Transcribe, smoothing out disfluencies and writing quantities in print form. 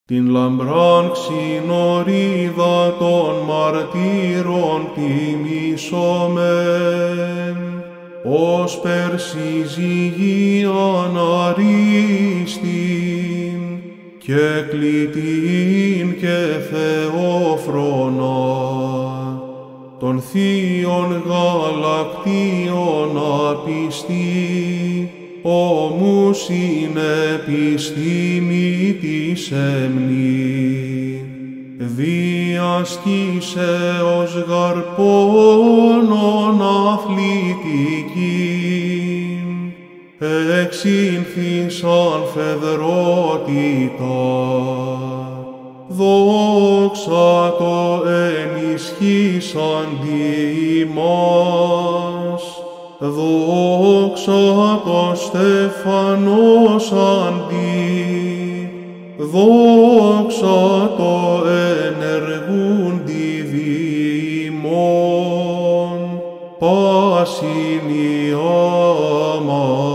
την λαμπράν ξινορίδα των μαρτύρων τιμήσομεν, ως περσυζυγίαν αρίστην και κλητήν και θεόφρονα, των θείων γαλακτίων απιστή, όμους είναι επιστήμη της εμνή. Διασκήσεως γαρπώνων αθλητικήν, εξήνθησαν φεδρότητα, δόξα το ενισχύσαντι ημάς, δόξα το στεφανός αντί, δόξα το ενεργούντι διημών, πάσιν η άμα.